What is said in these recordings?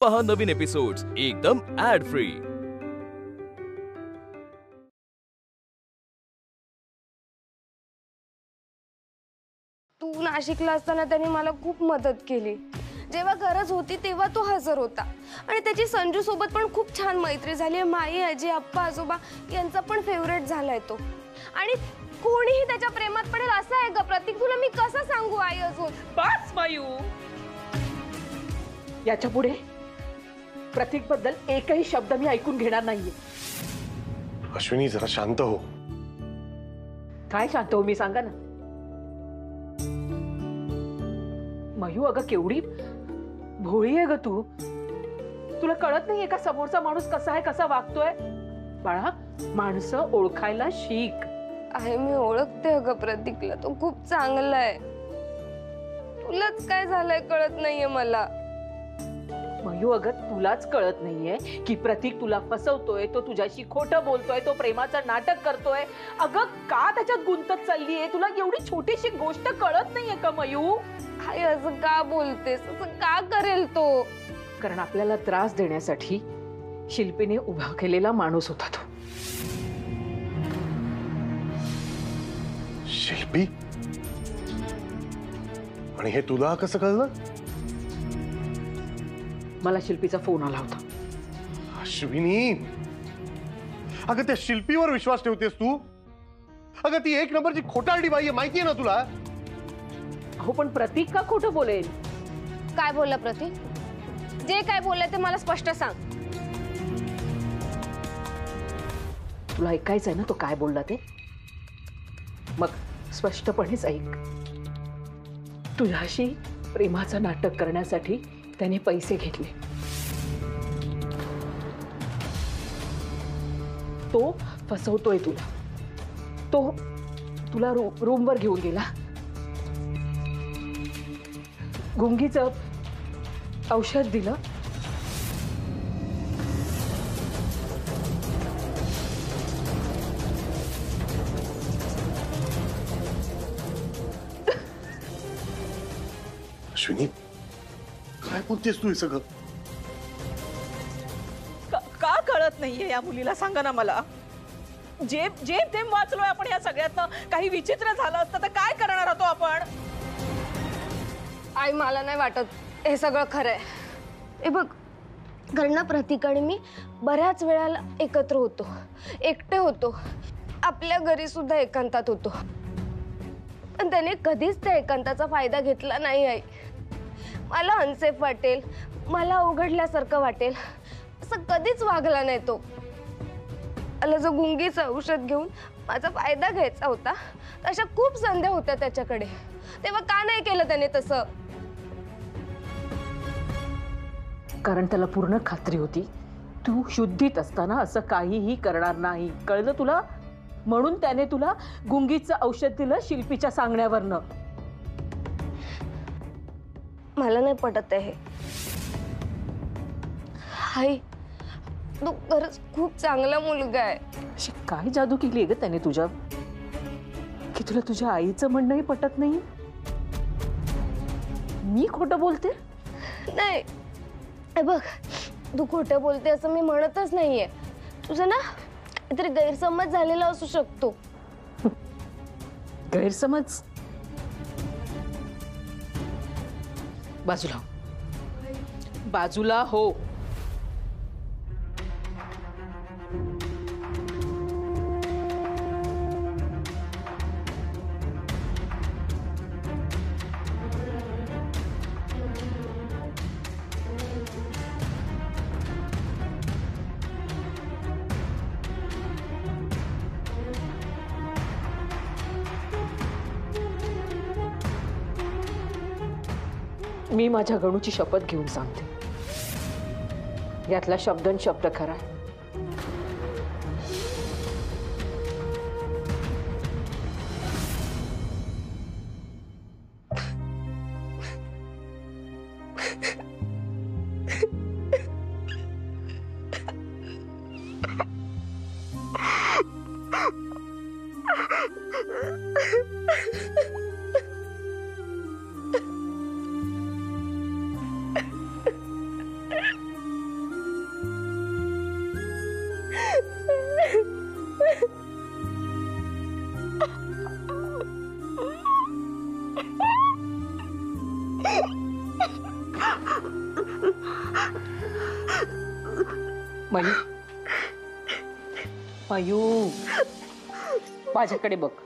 पहा नवीन एपिसोड्स एकदम ऍड फ्री। तू नाशिकला असताना त्याने मला खूप मदत केली। जेव्हा गरज होती तेव्हा तो हजर होता आणि त्याची संजू सोबत पण खूप छान मैत्री झाली। माई, आजी, आप्पा, आजोबा यांचा पण फेवरेट झालाय तो। आणि कोणीही त्याच्या प्रेमात पडेल असं आहे ग प्रतीक, तुला मी कसं सांगू आई? अजून बस मायू, याच्या पुढे प्रतीक बद्दल एकही शब्द मी ऐकून घेणार नाहीये। अश्विनी जरा शांत हो। काय शांत हो मी सांगा ना। मयू अगं केवढी भोळी आहे ग तू, तुला कळत नाहीये का समोरचा माणूस कसा आहे, कसा वागतोय? बाळा, माणसं ओळखायला शिक। आहे, मी ओळखते अगं प्रतीकला, तो खूप चांगला आहे। तुलाच काय झालंय कळत नाहीये मला। मयू अगं तुलाच कळत नाहीये की प्रतीक तुला फसवतोय, तो तुझ्याशी खोटं बोलतोय, तो प्रेमाचं नाटक करतोय। अगं का त्याच्यात गुंतत चाललीये? तुला एवढी छोटीशी गोष्ट कळत नाहीये का मयू? आई असं का बोलतेस? असं का करेल तो? कारण आपल्याला त्रास देण्यासाठी शिल्पीने उभा केलेला माणूस होता तो। शिल्पी? आणि हे तुला कसं कळलं? मला शिल्पीचा फोन आला होता। अश्विनी, अगं त्या शिल्पीवर विश्वास ठेवतेस तू? अगं ती एक नंबरची खोटारडी बाई आहे, माहिती आहे ना तुला? अहो पण प्रतीक का खोटं बोलेल? काय बोलला प्रतीक? जे काय बोलले ते मला स्पष्ट सांग। तुला ऐकायचंय ना तो काय बोलला ते? मग स्पष्टपणेच ऐक। तुझ्याशी प्रेमाचं नाटक करण्यासाठी त्याने पैसे घेतले। तो फसवतोय तुला। तो तुला रूमवर घेऊन गेला, गुंगीचं औषध दिलं, अश्विनी काय बोलतेस तू हे सगळं? का कळत नाहीये या मुलीला? सांगा ना मला। जे जे ते वाचलोय आपण या सगळ्यातनं। काही विचित्र झालं असतं तर काय करणार होतो आपण? आई मला नाही वाटत हे सगळं खरं आहे। हे बघ, कारण ना प्रतीक आणि मी बऱ्याच वेळाला एकत्र होतो, एकटे होतो, आपल्या घरी सुद्धा एकांतात होतो, पण त्याने कधीच त्या एकांताचा फायदा घेतला नाही। आई, मला अनसेफ वाटेल, मला उघडल्यासारखं वाटेल असं कधीच वागला नाही तो। मला जो गुंगीचं औषध घेऊन माझा फायदा घ्यायचा होता, अशा खूप संधी होत्या त्याच्याकडे, तेव्हा का नाही केलं त्याने तसं? कारण त्याला पूर्ण खात्री होती तू शुद्धीत असताना असं काहीही करणार नाही, कळलं तुला? म्हणून त्याने तुला गुंगीचं औषध दिलं शिल्पीच्या सांगण्यावरनं। मला नाही पटत आहे। आई, तू खरंच खूप चांगला मुलगा आहे। अशी काय जादू केली ग त्याने तुझ्या की तुला तुझ्या आईचं म्हणणंही पटत नाही? मी खोटं बोलते? नाही, हे बघ, तू खोटं बोलते असं मी म्हणतच नाहीये। तुझं ना काहीतरी गैरसमज झालेला असू शकतो। गैरसमज? बाजूला बाजूला हो। मी माझ्या गणूची शपथ घेऊन सांगते, यातला शब्दन शब्द खरा आहे। मयू, मयू, माझ्याकडे बघ.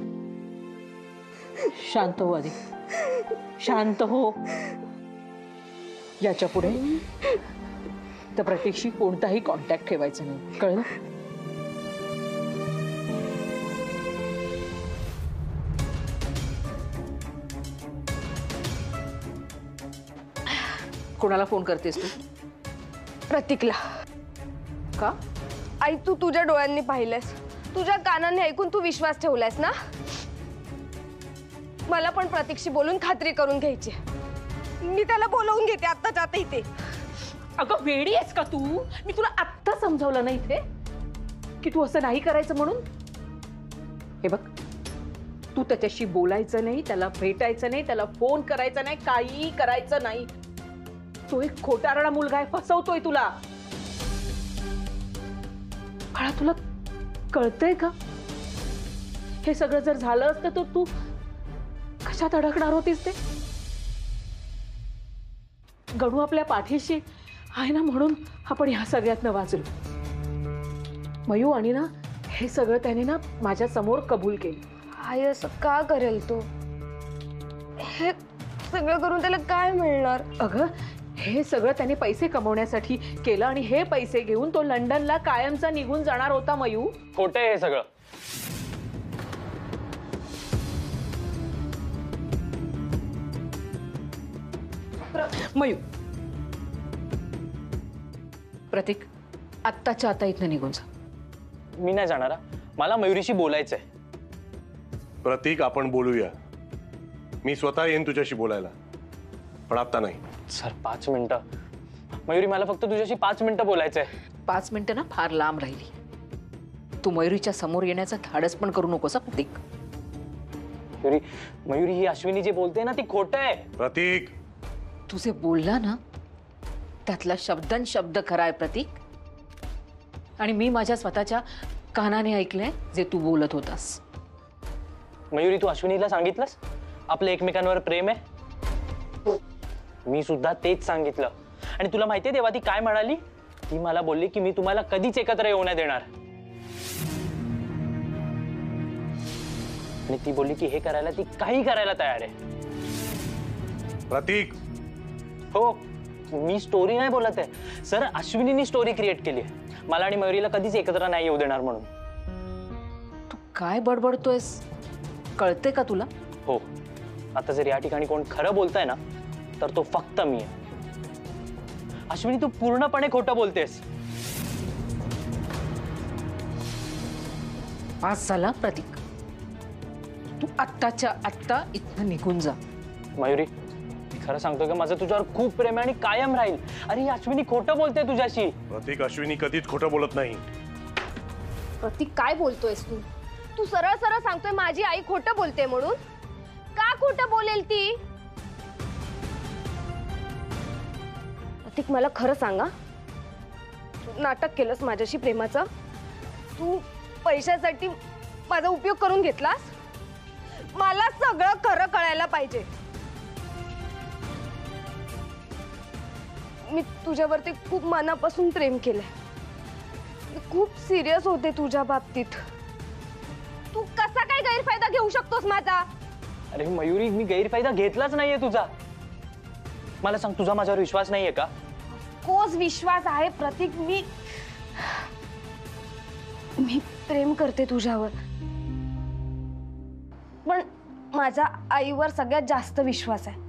शांत हो आधी, शांत हो. याच्या पुढे तर प्रतीकशी कोणताही कॉन्टॅक्ट ठेवायचा नाही, कळलं? कोणाला फोन करतेस तू? प्रतीकला. का? आई, तू तुझ्या डोळ्यांनी पाहिलंस, तुझ्या कानांनी ऐकून तू विश्वास ठेवलायस ना. मला पण प्रतीकशी बोलून खात्री करून घ्यायची. मी त्याला बोलवून घेते आत्ताच्या आता इथे. अगं वेडी आहेस का तू? मी तुला आत्ता समजावलं ना इथे की तू असं नाही करायचं म्हणून. हे बघ, तू त्याच्याशी बोलायचं नाही, त्याला भेटायचं नाही, त्याला फोन करायचा नाही, काही करायचं नाही. तो एक खोटारडा मुलगा आहे, फसवतोय तुला. बाळा, तुला कळतंय का? हे सगळं जर झालं असतं तर तू कशात अडकणार होतीस? ते गणू आपल्या पाठीशी आहे ना, म्हणून आपण ह्या सगळ्यातनं वाचलो. मयू, आणि ना हे सगळं त्याने ना माझ्या समोर कबूल केलं. आई, असं का करेल तो? हे सगळं करून त्याला काय मिळणार? अगं, हे सगळं त्याने पैसे कमवण्यासाठी केलं आणि हे पैसे घेऊन तो लंडनला कायमचा निघून जाणार होता. मयू, खोटं आहे हे सगळं. मयू, प्रतीक, आत्ताच्या आता इथनं निघून जा. मी नाही जाणार. मला मयुरीशी बोलायचंय. प्रतीक, आपण बोलूया. मी स्वतः येईन तुझ्याशी बोलायला, पण आता नाही. सर, 5 मिनिटं. मयुरी, मला फक्त तुझ्याशी 5 मिनिटं बोलायचंय. 5 मिनिटं ना फार लांब राहिली. तू मयुरीच्या समोर येण्याचा धाडस पण करू नकोस प्रतीक. मयुरी, ही अश्विनी जे बोलते ना ती खोटं आहे. प्रतीक, तुझे बोलला ना त्यातला शब्दन शब्द खरा आहे प्रतीक. आणि मी माझ्या स्वतःच्या कानाने ऐकलंय जे तू बोलत होतास. मयुरी, तू अश्विनीला सांगितलंस आपलं एकमेकांवर प्रेम आहे? मी सुद्धा तेच सांगितलं. आणि तुला माहितीये तेव्हा ती काय म्हणाली? ती मला बोलली की मी तुम्हाला कधीच एकत्र येऊ नाही देणार. आणि ती बोलली की हे करायला ती काही करायला तयार आहे. प्रतीक, हो, मी स्टोरी नाही बोलत आहे सर. अश्विनीने स्टोरी क्रिएट केली आहे मला आणि मयुरीला कधीच एकत्र नाही येऊ देणार म्हणून. तू काय बडबडतोयस? कळते का तुला? हो, आता जर या ठिकाणी कोण खरं बोलताय ना तर तो फक्त मी आहे. अश्विनी, तू पूर्णपणे खोटं बोलतेस. पास झाला प्रतीक. तू आत्ताच्या आत्ता इथनं निघून जा. मयुरी, मी खरं सांगतो की माझं तुझ्यावर खूप प्रेम आहे आणि कायम राहील. अरे, अश्विनी खोटं बोलते तुझ्याशी. प्रतीक, अश्विनी कधीच खोटं बोलत नाही. प्रतीक, काय बोलतोयस तू? तू सरळ सरळ सांगतोय माझी आई खोटं बोलते म्हणून. का खोटं बोलेल ती? प्रतीक, मला खरं सांगा, तू नाटक केलंस माझ्याशी प्रेमाचं. तू पैशासाठी माझा उपयोग करून घेतलास. मला सगळं खरं कळायला पाहिजे. मी तुझ्यावरती खूप मनापासून प्रेम केलंय. खूप सिरियस होते तुझ्या बाबतीत. तू कसा काय गैरफायदा घेऊ शकतोस माझा? अरे मयुरी, मी गैरफायदा घेतलाच नाहीये तुझा. मला सांग, तुझा माझ्यावर विश्वास नाहीये का? कोस विश्वास आहे प्रतीक. मी प्रेम करते तुझ्यावर, पण माझा आईवर सगळ्यात जास्त विश्वास आहे.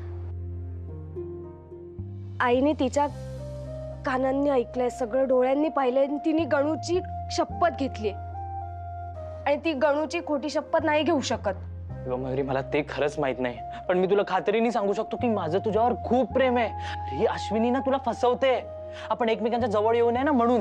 आईने तिच्या कानांनी ऐकलंय, सगळं डोळ्यांनी पाहिलंय. तिने गणूची शपथ घेतली आणि ती गणूची खोटी शपथ नाही घेऊ शकत. मयुरी, मला ते खरंच माहित नाही, पण मी तुला खात्रीने सांगू शकतो की माझं तुझ्यावर खूप प्रेम आहे. ही अश्विनी ना तुला फसवते. आपण एकमेकांच्या जवळ येऊ नये ना म्हणून.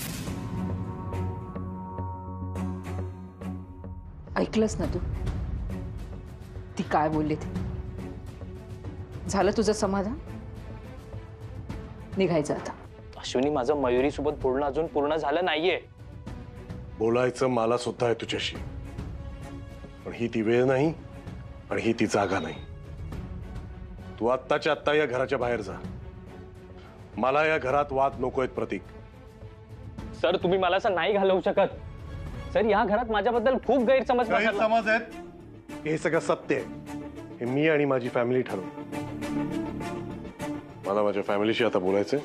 ऐकलंस ना तू ती काय बोलली? ती झालं तुझं समाधान? निघायचं आता. अश्विनी, माझं मयुरी सोबत बोलणं अजून पूर्ण झालं नाहीये. बोलायचं मला सुद्धा आहे तुझ्याशी, पण ही ती वेळ नाही आणि ही ती जागा नाही. तू आत्ताच्या आत्ता या घराच्या बाहेर जा. मला या घरात वाद नकोयत प्रतीक. सर तुम्ही मला असं नाही घालवू शकत. सर या घरात माझ्याबद्दल खूप गैरसमज पसरला. गैरसमज आहेत हे सगळं सत्य आहे. हे मी आणि माझी फॅमिली ठरवू. मला माझ्या फॅमिलीशी आता बोलायचंय.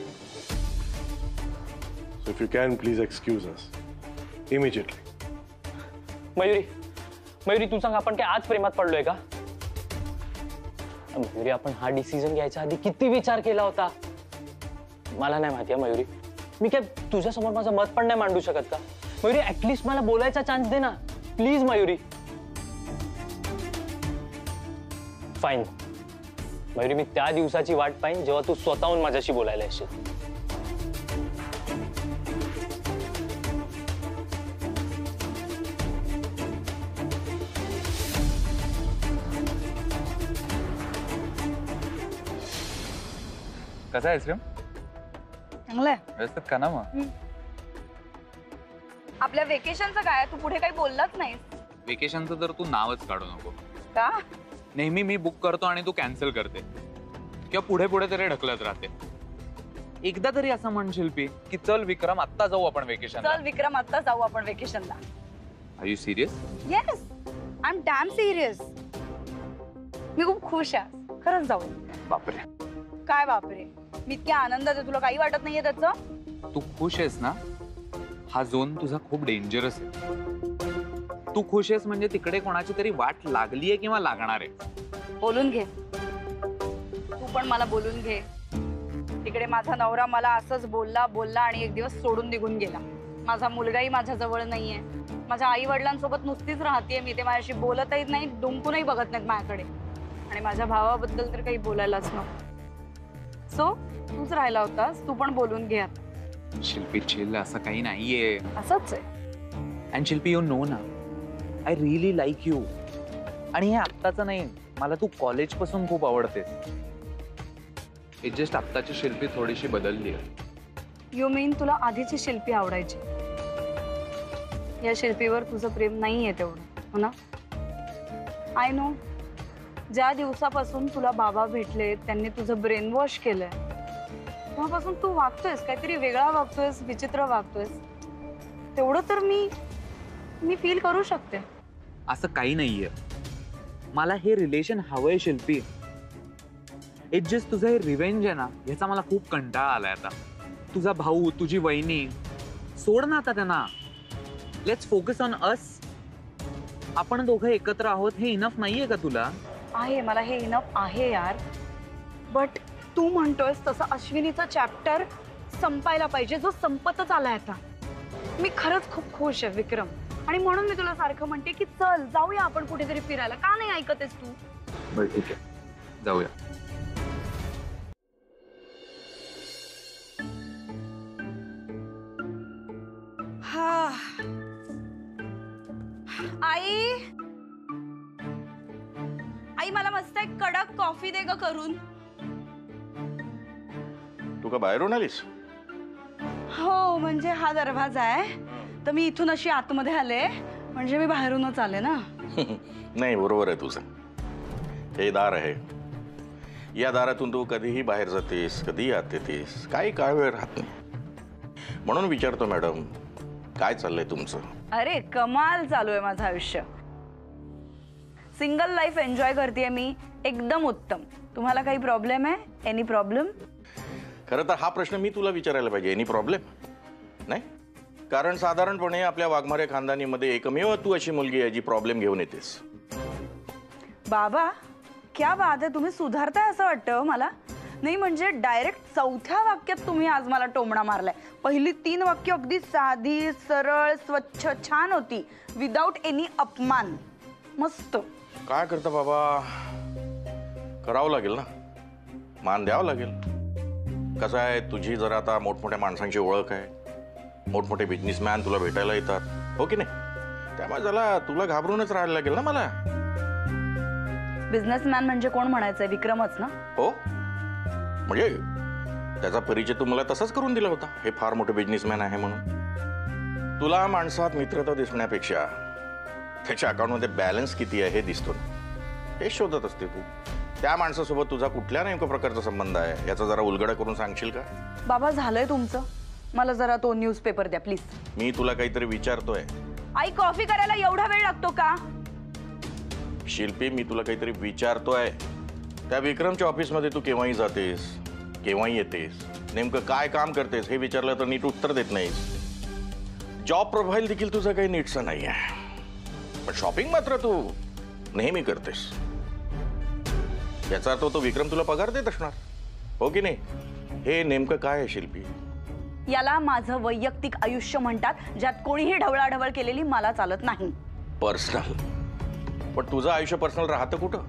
So if you can please excuse us immediately. Mayuri तू सांग, आपण काय आज प्रेमात पडलोय का? मयुरी आपण हा डिसिजन घ्यायच्या आधी किती विचार केला होता मला नाही माहिती. मयुरी मी काय तुझ्यासमोर माझं मत पण नाही मांडू शकत का? मयुरी ऍटलीस्ट मला बोलायचा चान्स दे ना प्लीज. मयुरी फाईन मयुरी, मी त्या दिवसाची वाट पाहिन जेव्हा तू स्वतःहून माझ्याशी बोलायला येशील. कसा आईस्क्रीम? चांगलंय. व्यवस्थित का ना मग? आपल्या वेकेशनचं काय? तू पुढे काही बोललाच नाही. वेकेशनचं तर तू नावच काढू नको. का? नेहमी मी बुक करतो आणि तू कॅन्सल करते किंवा पुढे पुढे तरी ढकलत राहते. एकदा तरी असं म्हण शिल्पी की चल विक्रम आत्ता जाऊ आपण वेकेशनला. चल विक्रम आता जाऊ आपण वेकेशनला. Are you serious? Yes I am damn serious. मी खूप खुश आहे. खरंच जाऊ. बापरे. काय बापरे? मी इतक्या आनंदात आहे, तुला काही वाटत नाहीये त्याचं? तू खुश आहेस ना? हा झोन तुझा खूप डेंजरस आहे. तू खुश आहेस म्हणजे तिकडे कोणाची तरी वाट लागलीये किंवा लागणार आहे. बोलून घे. तू पण मला बोलून घे. तिकडे माझा नवरा मला असंच बोलला आणि एक दिवस सोडून निघून गेला. माझा मुलगाही माझ्या जवळ नाहीये. माझ्या आई वडिलांसोबत नुसतीच राहतेय मी. ते माझ्याशी बोलतही नाही, डुंकूनही बघत नाहीत माझ्याकडे. आणि माझ्या भावाबद्दल तर काही बोलायलाच नको. सो तूच राहिला होतास, तू पण बोलून घे आता. शिल्पी चिल, असं काही नाहीये. असंच आहे. अँड शिल्पी यू नो ना, आय रिअली लाईक यू. आणि हे आत्ताचं नाही, मला तू कॉलेज पासून खूप आवडतेस. इट जस्ट आत्ताची शिल्पी थोडीशी बदलली आहे. यू मीन तुला आधीची शिल्पी आवडायची? या शिल्पीवर तुझं प्रेम नाहीये तेवढं, हो ना? I know. ज्या दिवसापासून तुला बाबा भेटले त्यांनी तुझं ब्रेन वॉश केलंय तेव्हापासून तू वागतोयस काहीतरी वेगळा वागतोयस, विचित्र वागतोयस. तेवढं तर मी फील करू शकते. असं काही नाहीये. मला हे रिलेशन हवंय शिल्पी. इट जस्ट तुझं हे रिव्हेंज आहे ना, ह्याचा मला खूप कंटाळा आलाय आता. तुझा भाऊ, तुझी वहिनी सोड ना आता त्यांना. Let's focus on us. आपण दोघं एकत्र आहोत हे इनफ नाहीये का तुला? आहे, मला हे इनफ आहे यार. बट तू म्हणतोयस तसं अश्विनीचा चॅप्टर संपायला पाहिजे, जो संपतच आलाय आता. मी खरंच खूप खुश आहे विक्रम. आणि म्हणून मी तुला सारखं म्हणते की चल जाऊया आपण कुठेतरी फिरायला. का नाही ऐकतेस तू? बरं ठीक आहे, जाऊया. हा. आई मला मस्त एक कडक कॉफी दे ग करून. तू का बाहेरून आलीस? हो म्हणजे हा दरवाजा आहे तर मी इथून अशी आतमध्ये आले, म्हणजे मी बाहेरूनच आले ना. नाही बरोबर आहे तुझं. हे दार आहे, या दारातून तू कधीही बाहेर जातेस, कधीही आत येतेस, काही काळ वेळ राहत नाही. म्हणून विचारतो मॅडम, काय चाललंय तुमचं? अरे कमाल चालू आहे माझं आयुष्य. सिंगल लाईफ एन्जॉय करतेय मी, एकदम उत्तम. तुम्हाला काही प्रॉब्लेम आहे? Any problem? खरं तर हा प्रश्न मी तुला विचारायला पाहिजे. एनी प्रॉब्लेम नाही, कारण साधारणपणे आपल्या वाघमारे खानदानीमध्ये एकमेव तू अशी मुलगी आहे जी प्रॉब्लेम घेऊन येतेस. बाबा क्या बात आहे, तुम्ही सुधारताय असं वाटतं मला. नाही म्हणजे डायरेक्ट चौथ्या वाक्यात तुम्ही आज मला टोमणा मारलाय. पहिली 3 वाक्य अगदी साधी, सरळ, स्वच्छ, छान होती, विदाउट एनी अपमान. मस्त. काय करता बाबा, करावं लागेल ना, मान द्यावं लागेल. कसं आहे, तुझी जरा आता मोठमोठ्या माणसांची ओळख आहे, मोठमोठे बिझनेसमॅन तुला भेटायला येतात, हो की नाही? त्यामुळे जरा तुला घाबरूनच राहायला लागेल ना मला. बिझनेसमॅन म्हणजे कोण म्हणायचंय? विक्रमच ना? हो, म्हणजे त्याचा परिचय तू मला तसाच करून दिला होता, हे फार मोठे बिझनेसमॅन आहे म्हणून. तुला माणसात मित्रता दिसण्यापेक्षा त्याच्या अकाउंटमध्ये बॅलन्स किती आहे हे दिसतो, हे शोधत असते तू. त्या माणसासोबत तुझा कुठल्या नेमक्या प्रकारचा संबंध आहे याचा जरा उलगडा करून सांगशील का? बाबा झालंय तुमचं. मला जरा तो न्यूजपेपर द्या प्लीज. मी तुला काहीतरी विचारतोय. आई कॉफी करायला एवढा वेळ लागतो का? शिल्पी, मी तुला काहीतरी विचारतोय. त्या विक्रमच्या ऑफिसमध्ये तू केव्हाही जातेस, केव्हाही येतेस, नेमकं काय काम करतेस हे विचारलं तर नीट उत्तर देत नाहीस. जॉब प्रोफाईल देखील तुझं काही नीटचं नाही आहे, पण शॉपिंग मात्र तू नेहमी करतेस. याचा अर्थ तो विक्रम तुला पगार देत असणार, हो की नाही? हे नेमकं काय आहे शिल्पी? याला माझं वैयक्तिक आयुष्य म्हणतात, ज्यात कोणीही ढवळाढवळ केलेली मला चालत नाही. पर्सनल? पण तुझं आयुष्य पर्सनल राहतं कुठं?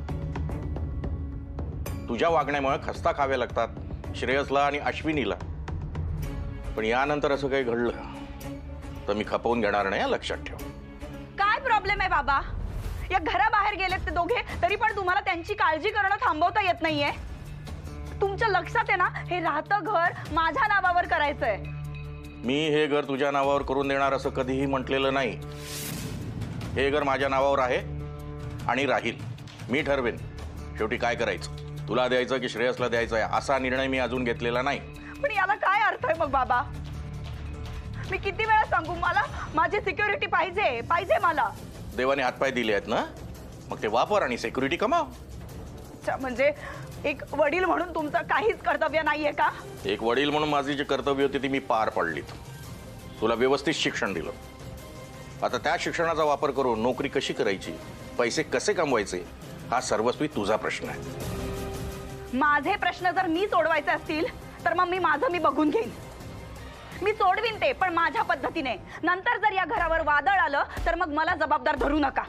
तुझ्या वागण्यामुळे खस्ता खाव्या लागतात श्रेयसला आणि अश्विनीला. पण यानंतर असं काही घडलं तर मी खपवून घेणार नाही, लक्षात ठेव. काय प्रॉब्लेम आहे बाबा? या घराबाहेर गेलेत ते दोघे तरी पण तुम्हाला त्यांची काळजी करणं थांबवता येत नाहीये. तुमच्या लक्षात आहे ना, हे राहतं घर माझ्या नावावर करायचंय. मी हे घर तुझ्या नावावर करून देणार असं कधीही म्हटलेलं नाही. हे घर माझ्या नावावर आहे आणि राहील. मी ठरवेन शेवटी काय करायचं, तुला द्यायचं की श्रेयसला द्यायचं आहे असा निर्णय मी अजून घेतलेला नाही. पण याला काय अर्थ आहे मग बाबा? मी किती वेळा सांगू, मला माझी सिक्युरिटी पाहिजे पाहिजे मला. देवाने हातपाय दिले आहेत ना, मग ते वापर आणि सिक्युरिटी कमाव. अच्छा, म्हणजे एक वडील म्हणून तुमचं काहीच कर्तव्य नाहीये का? एक वडील म्हणून माझी जी कर्तव्य होती ती मी पार पाडलीत. तुला व्यवस्थित शिक्षण दिलं. आता त्या शिक्षणाचा वापर करून नोकरी कशी करायची, पैसे कसे कमवायचे, हा सर्वस्वी तुझा प्रश्न आहे. माझे प्रश्न जर मी सोडवायचे असतील तर मग मी बघून घेईन. मी सोडवीन ते, पण माझ्या पद्धतीने. नंतर जर या घरावर वादळ आलं तर मग मला जबाबदार धरू नका.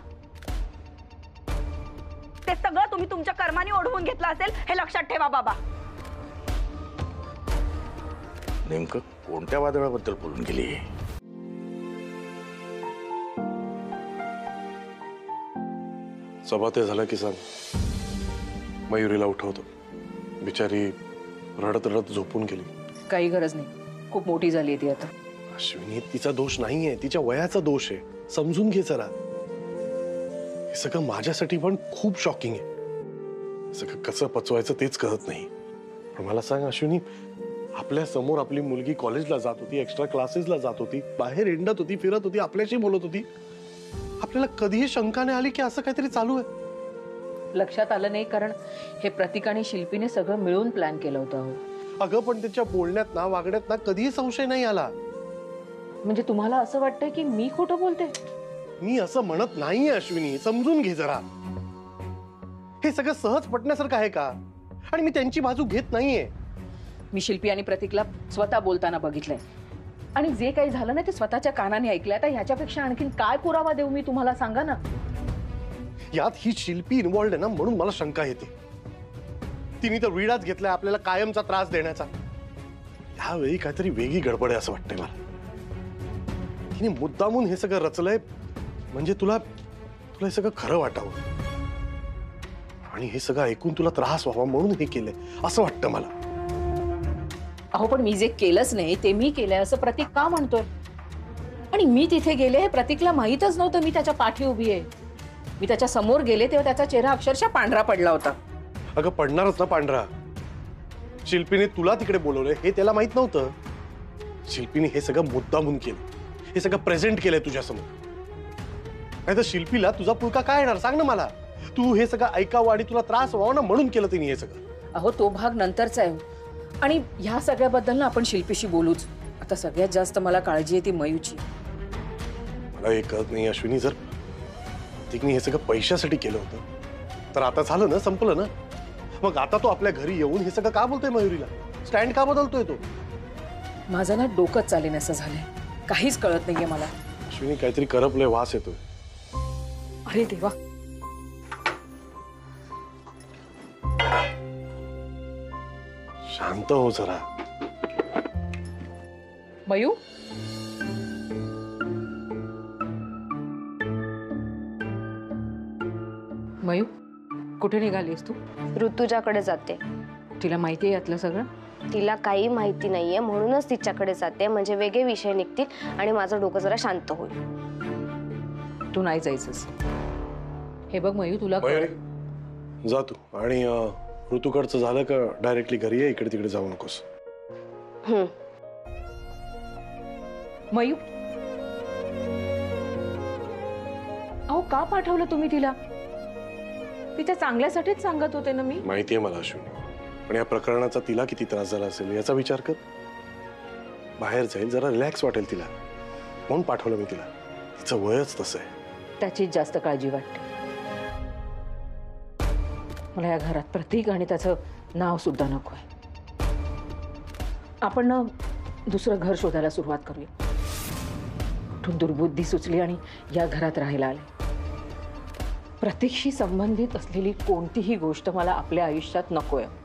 ते सगळं तुम्ही तुमच्या कर्माने ओढवून घेतलं असेल हे लक्षात ठेवा बाबा. नेमकं कोणत्या वादळाबद्दल बोलून गेली? सभा ते झालं की सांग, मयुरीला उठवतो. बिचारी रडत रडत झोपून गेली. काही गरज नाही, खूप मोठी झाली ती आता. अश्विनी, तिचा दोष नाहीये, तिच्या वयाचा दोष आहे. समजून घे जरा. हे सगळं माझ्यासाठी पण खूप शॉकिंग आहे. सगळं कसं पचवायचं तेच कळत नाही. पण मला सांग अश्विनी, आपल्या समोर आपली मुलगी कॉलेजला जात होती, एक्स्ट्रा क्लासेसला जात होती, बाहेर हिंडत होती, फिरत होती, आपल्याशी बोलत होती. आपल्याला कधीही शंका नाही आली की असं काहीतरी चालू आहे? लक्षात आलं नाही, कारण हे प्रतीक आणि शिल्पीने सगळं मिळून प्लॅन केलं होतं. अगं पण त्याच्या बोलण्यात ना, वागण्यात ना कधीही संशय नाही आला. म्हणजे तुम्हाला असं वाटतंय की मी खोटं बोलते? मी असं म्हणत नाहीये अश्विनी, समजून घे जरा. हे सगळं सहज पटण्यासारखं आहे का? आणि मी त्यांची बाजू घेत नाहीये. मी शिल्पी आणि प्रतीकला स्वतः बोलताना बघितलंय आणि जे काही झालं ना ते स्वतःच्या कानाने ऐकलंय. आता ह्याच्यापेक्षा आणखीन काय पुरावा देऊ मी तुम्हाला, सांगा ना. यात ही शिल्पी इन्व्हॉल्ड आहे ना, म्हणून मला शंका येते. तिने तर विडाच घेतलाय आपल्याला कायमचा त्रास देण्याचा. यावेळी काहीतरी वेगळी गडबड आहे असं वाटतंय मला. तिने मुद्दामून हे सगळं रचलंय म्हणजे तुला हे सगळं खरं वाटावं आणि हे सगळं ऐकून तुला त्रास व्हावा म्हणून हे केलंय असं वाटतं मला. अहो पण मी जे केलंच नाही ते मी केलंय असं प्रतीक का म्हणतोय? आणि मी तिथे गेले हे प्रतीकला माहीतच नव्हतं मी त्याच्या पाठी उभी आहे. मी त्याच्या समोर गेले तेव्हा त्याचा चेहरा अक्षरशः पांढरा पडला होता. अगं पडणारच ना पांढरा. शिल्पीने तुला तिकडे बोलवलंय हे त्याला माहित नव्हतं. शिल्पीने हे सगळं मुद्दामून केलं, हे सगळं प्रेझेंट केलंय तुझ्यासमोर. नाही तर शिल्पीला तुझा पुळका काय येणार सांग ना मला. तू हे सगळं ऐकावं आणि तुला त्रास व्हावा ना म्हणून केलं तिने हे सगळं. अहो तो भाग नंतरचा आहे आणि ह्या सगळ्याबद्दल ना आपण शिल्पीशी बोलूच. आता सगळ्यात जास्त मला काळजी आहे ती मयूची. मला हे कळत नाही अश्विनी, जर तिने हे सगळं पैशासाठी केलं होतं तर आता झालं ना, संपलं ना. मग आता तो आपल्या घरी येऊन हे सगळं का बोलतोय मयुरीला? स्टँड का बदलतोय तो? माझं ना डोकंच चालेल असं झालंय, काहीच कळत नाहीये मला. अश्विनी काहीतरी करपलंय, वास येतोय. अरे देवा. शांत हो जरा. मयू, मयू कुठे निघालीस तू? ऋतुजाकडे जाते. तिला माहिती आहे यातलं सगळं? तिला काही माहिती नाहीये म्हणूनच तिच्याकडे जाते, म्हणजे वेगळे विषय निघतील आणि माझं डोकं जरा शांत होईल. तू नाही जायचंस. हे बघ मयू, तुला जा तू. आणि ऋतूकडचं झालं का डायरेक्टली घरी ये, इकडे तिकडे जाऊ नकोस. मयू, अहो का पाठवलं तुम्ही तिला? तिच्या चांगल्यासाठीच सांगत होते ना मी. माहितीये मला अश्विनी, पण या प्रकरणाचा तिला किती त्रास झाला असेल याचा विचार कर. बाहेर जाईल, जरा रिलॅक्स वाटेल तिला, म्हणून पाठवलं मी तिला. तिचं वयच तसं आहे. त्याचीच जास्त काळजी वाटते मला. या घरात प्रतीक आणि त्याचं नाव सुद्धा नकोय. आपण ना दुसरं घर शोधायला सुरुवात करूया. कुठून दुर्बुद्धी सुचली आणि या घरात राहायला आले. प्रतीकशी संबंधित असलेली कोणतीही गोष्ट मला आपल्या आयुष्यात नकोय.